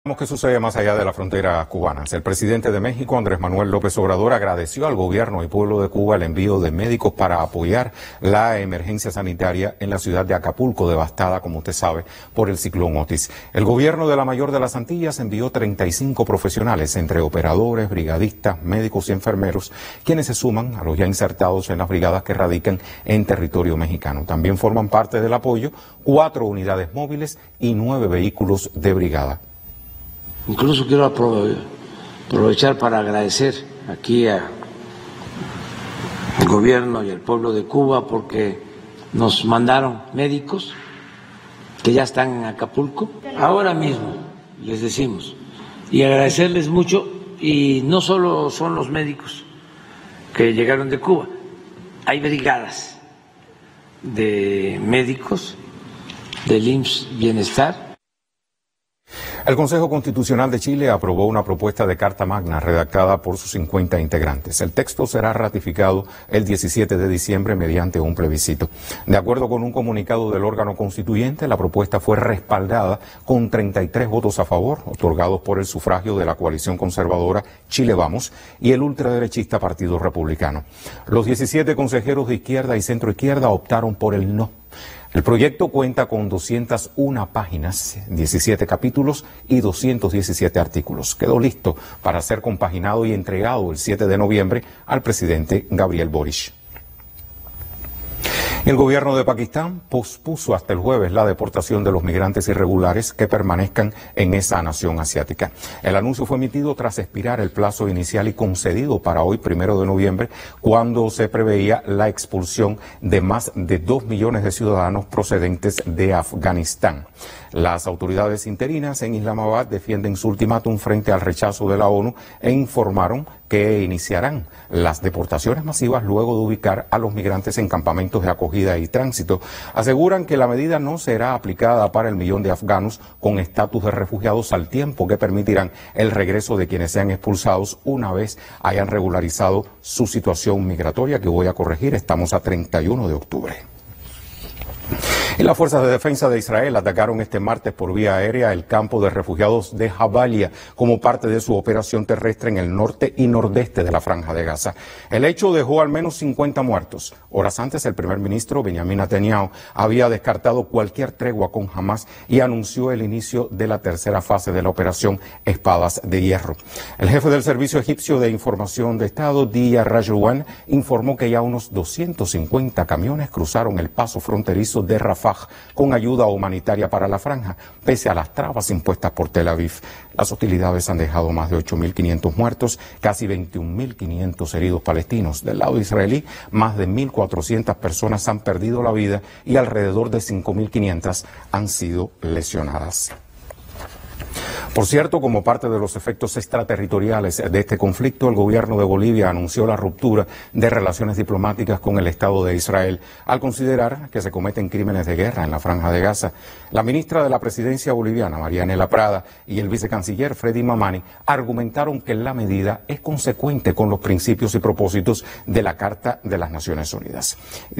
¿Qué sucede más allá de la frontera cubana? El presidente de México, Andrés Manuel López Obrador, agradeció al gobierno y pueblo de Cuba el envío de médicos para apoyar la emergencia sanitaria en la ciudad de Acapulco, devastada, como usted sabe, por el ciclón Otis. El gobierno de la Mayor de las Antillas envió 35 profesionales, entre operadores, brigadistas, médicos y enfermeros, quienes se suman a los ya insertados en las brigadas que radican en territorio mexicano. También forman parte del apoyo 4 unidades móviles y 9 vehículos de brigada. Incluso quiero aprovechar para agradecer aquí al gobierno y al pueblo de Cuba porque nos mandaron médicos que ya están en Acapulco, ahora mismo les decimos, y agradecerles mucho. Y no solo son los médicos que llegaron de Cuba, hay brigadas de médicos del IMSS Bienestar. El Consejo Constitucional de Chile aprobó una propuesta de Carta Magna redactada por sus 50 integrantes. El texto será ratificado el 17 de diciembre mediante un plebiscito. De acuerdo con un comunicado del órgano constituyente, la propuesta fue respaldada con 33 votos a favor, otorgados por el sufragio de la coalición conservadora Chile Vamos y el ultraderechista Partido Republicano. Los 17 consejeros de izquierda y centroizquierda optaron por el no. El proyecto cuenta con 201 páginas, 17 capítulos y 217 artículos. Quedó listo para ser compaginado y entregado el 7 de noviembre al presidente Gabriel Boric. El gobierno de Pakistán pospuso hasta el jueves la deportación de los migrantes irregulares que permanezcan en esa nación asiática. El anuncio fue emitido tras expirar el plazo inicial y concedido para hoy, 1 de noviembre, cuando se preveía la expulsión de más de 2 millones de ciudadanos procedentes de Afganistán. Las autoridades interinas en Islamabad defienden su ultimátum frente al rechazo de la ONU e informaron que iniciarán las deportaciones masivas luego de ubicar a los migrantes en campamentos de acogida y tránsito. Aseguran que la medida no será aplicada para el millón de afganos con estatus de refugiados, al tiempo que permitirán el regreso de quienes sean expulsados una vez hayan regularizado su situación migratoria, que voy a corregir, estamos a 31 de octubre. Y las fuerzas de defensa de Israel atacaron este martes por vía aérea el campo de refugiados de Jabalia como parte de su operación terrestre en el norte y nordeste de la Franja de Gaza. El hecho dejó al menos 50 muertos. Horas antes, el primer ministro Benjamin Netanyahu había descartado cualquier tregua con Hamás y anunció el inicio de la tercera fase de la operación Espadas de Hierro. El jefe del Servicio Egipcio de Información de Estado, Dia Rajowan, informó que ya unos 250 camiones cruzaron el paso fronterizo de Rafah con ayuda humanitaria para la franja, pese a las trabas impuestas por Tel Aviv. Las hostilidades han dejado más de 8.500 muertos, casi 21.500 heridos palestinos. Del lado israelí, más de 1.400 personas han perdido la vida y alrededor de 5.500 han sido lesionadas. Por cierto, como parte de los efectos extraterritoriales de este conflicto, el gobierno de Bolivia anunció la ruptura de relaciones diplomáticas con el Estado de Israel, al considerar que se cometen crímenes de guerra en la Franja de Gaza. La ministra de la Presidencia boliviana, Marianela Prada, y el vicecanciller Freddy Mamani argumentaron que la medida es consecuente con los principios y propósitos de la Carta de las Naciones Unidas.